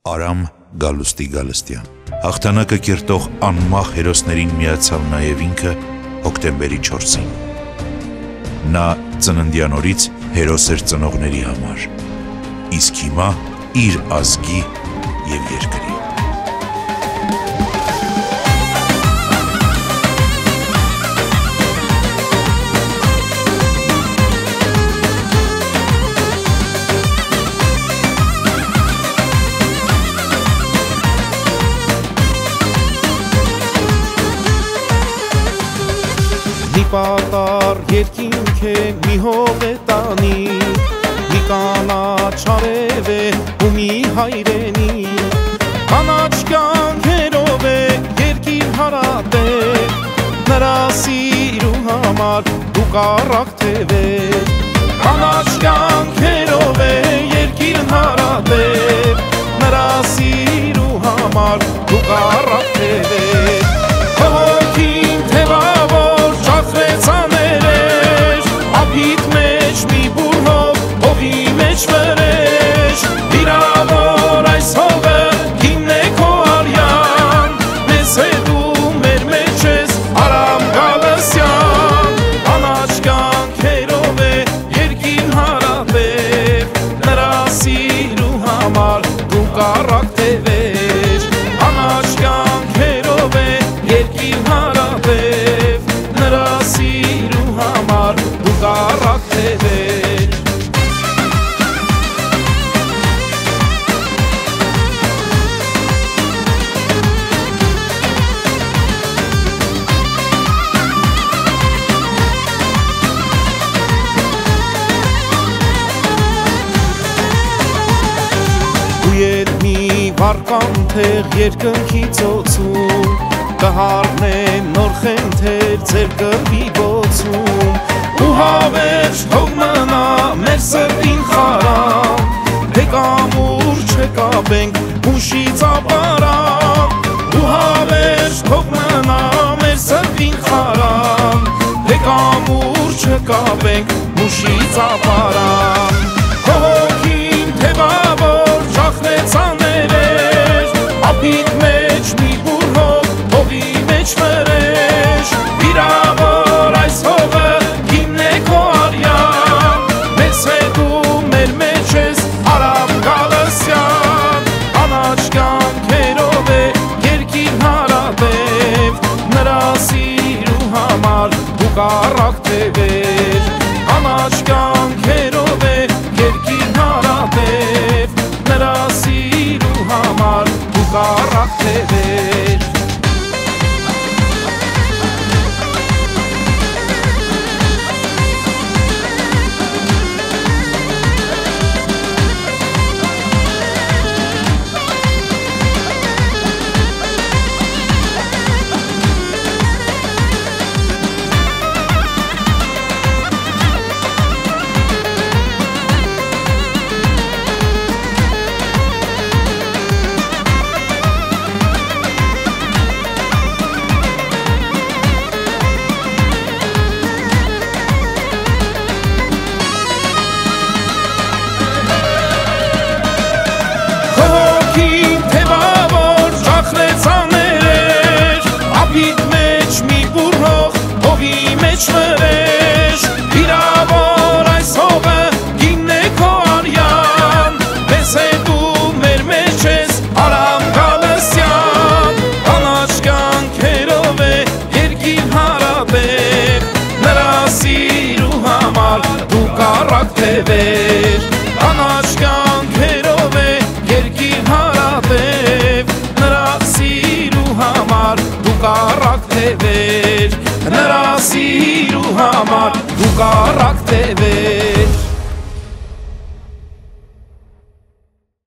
Արամ Գալուստի Գալստյան։ Հաղթանակը կերտող անմահ հերոսներին միացավ նաև ինքը հոկտեմբերի 4-ին։ Նա ծննդյան օրից հերոս էր ծնողների համար, իսկ հիմա իր ազգի և երկրի։ Մի պատար երկինք է, մի հող է տանի, մի կանաչ արև է ու մի հայրենի, կանաչ կյանքերով է երկիր հարատև, նրա սիրու համար դու կարակ թևեր, կանաչ կյանքերով է երկիր հարատև, նրա սիրու համար դու կարակ թևեր, հողոքին թևավոր ծախրեցաներեր, ափիտ մեջ մի բուր հող, հողի մեջ վրեժ, վիրավոր այս հողը հիմն է քո արյան, մեզ հետ ու մեր մեջ ես Արամ Գալստյան, կանաչ կյանքերով է երկիր հարատև, նրա սիրու համար դու կարակ թևեր, կանաչ կյանքերով է երկիր հարատև, նրա սիրու համար դու կարակ թևեր։ Դու ետ մի վարկան թեղ երկնքի ծոցում, կհառնեն նոր խենթեր ձեր կրվի բոցում, ու հավերջ թող մնա մեր սրտին խարան, հեկամուր չկապենք հուշից ապարան, ու հավերջ թող մնա մեր սրտին խարան, հեկամուր չկապենք հուշից ապարան, հողոքին թևավոր ճախրեցաներեր, ափիտ մեջ մի բուր հող, հողի մեջ վրեժ, վիրավոր այս հողը հիմն է քո արյան, մեզ հետ ու մեր մեջ ես Արամ Գալստյան, կանաչ կյանքերով է երկիր հարատև, նրա սիրու համար դու կարակ թևեր, կանաչ կյանքերով է երկիր հարատև, նրա սիրու համար դու կարակ թևեր։ Ափիտ մեջ մի բուր հող, հողի մեջ վրեժ, վիրավոր այս հողը հիմն է քո արյան, մեզ հետ ու մեր մեջ ես Արամ Գալստյան, կանաչ կյանքերով է երկիր հարատև, նրա սիրու համար դու կարակ թևեր, կանաչ կյանքերով է երկիր հարատև, նրա սիրու համար դու կարակ թևեր, նրա սիրու համար դու կարակ թևեր։